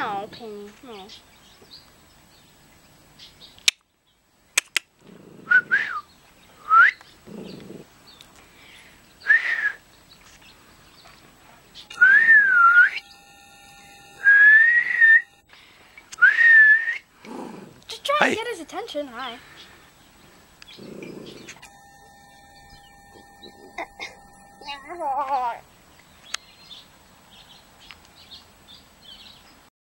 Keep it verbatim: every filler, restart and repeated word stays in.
No, Penny, no. Just try Hi. and get his attention. Hi.